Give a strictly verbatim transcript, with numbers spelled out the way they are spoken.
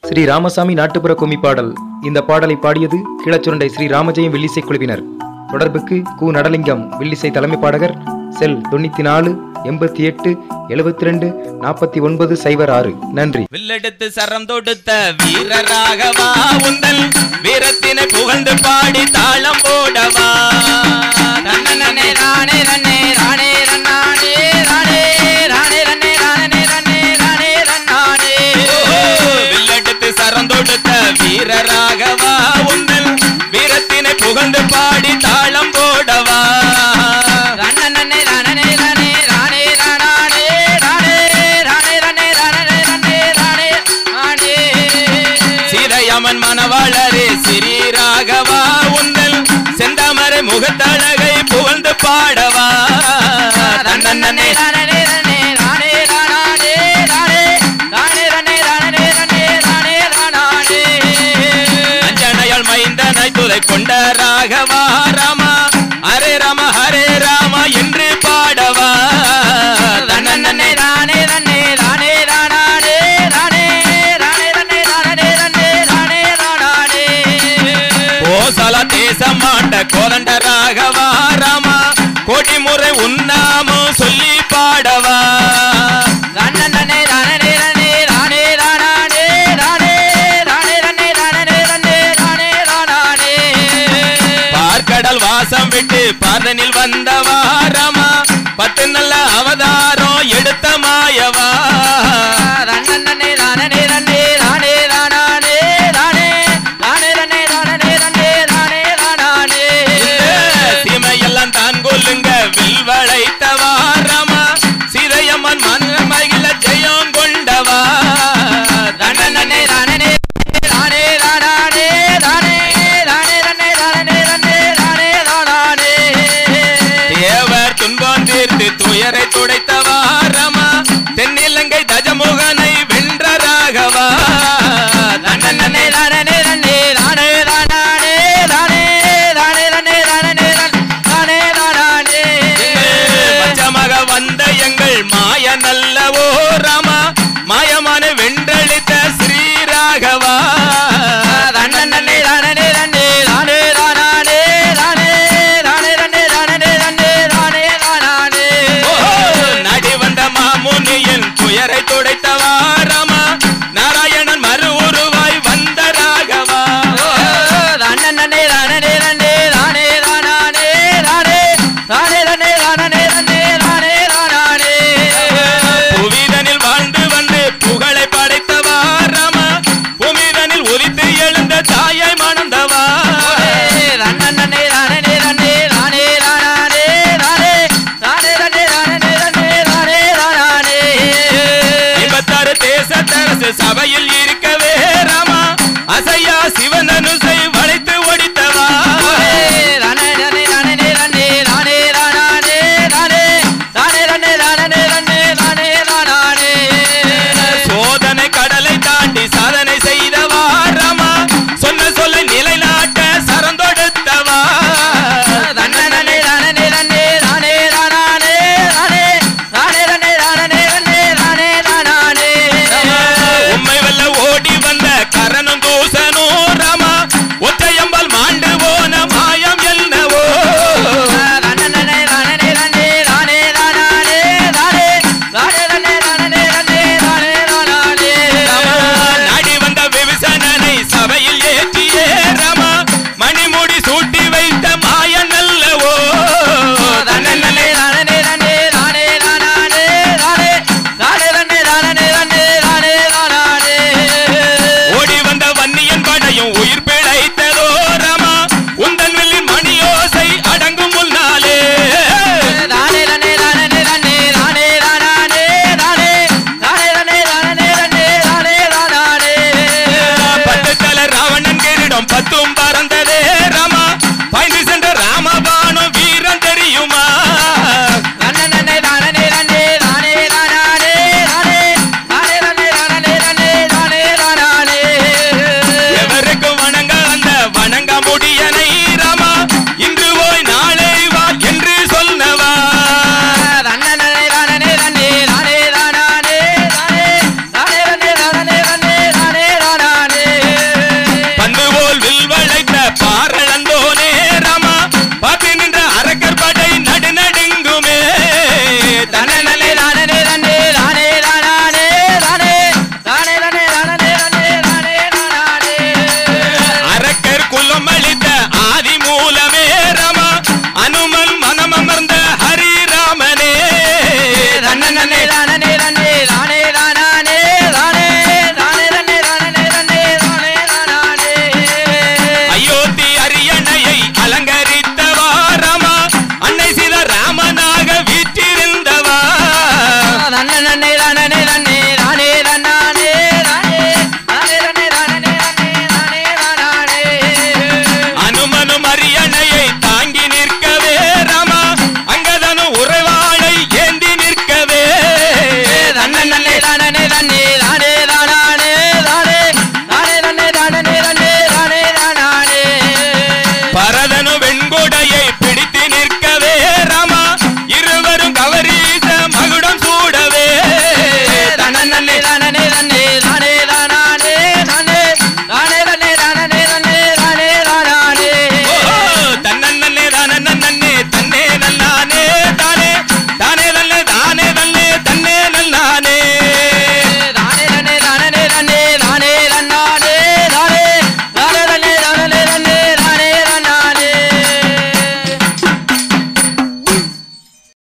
ஸ்ரீ ராமசாமி நாட்டுப்புற கும்மி பாடல். இந்த பாடலை பாடியது கீழச்சுரண்டை ஸ்ரீ ராமஜெயம் வில்லிசை குழுவினர். தொடர்புக்கு கு நடலிங்கம், வில்லிசை தலைமை பாடகர், செல் தொண்ணூத்தி நாலு எண்பத்தி எட்டு எழுபத்தி ரெண்டு நாற்பத்தி ஒன்பது சைபர் ஆறு. நன்றி. வில்லெடுத்து சரம் தொடுத்த வீரராகவா, உந்தன் வீரத்தினை புகழ்ந்து பாடி தாளம் போடவா. ரன்னனே ராணே ரன்னே ராணே ரன்னானே ராணே ராணே ரன்னே ராணே ரன்னே ராணே ரன்னானே. வில்லெடுத்து சரம் தொடுத்த வீரராகவா, உந்தன் வீரத்தினை புகழ்ந்து பாடி தாளம் போடவா. ரன்னனே ராணே ராணே ராணே ராணே ராணே ராணே ரன்னே ராணே ரன்னே ராணே ராணே. சீதையம்மன் மணவாளரே ஸ்ரீராகவா, உந்தன் செந்தாமரை முகத்தழகை புகழ்ந்து பாடவா. ரன்னனே ராணே ராணே ராணே ராணே ராணே ராணே ரன்னே ராணே ரன்னே ராணே ராணே. அஞ்சனையால் மைந்தனை துதை கொண்ட ராகவா, ராமா ஹரே ராம ஹரே ராம என்று பாடவா. ரன்னனே ராணே ரன்னே ராணே ராணே ராணே ராணே ரன்னே ராணே ரன்னே ராணே ராணே. கோசல தேசம் ஆண்ட கோதண்ட ராகவா, ராமா கோடி முறை உன்னாமம் சொல்லி பாடவா. ரன்னனே ராணே ரன்னே ராணே ராணே ராணே ராணே ரன்னே ராணே ரன்னே ராணே ராணே. பார்க்கடல் வாசம் விட்டு பார்தனில் வந்தவா, ராமா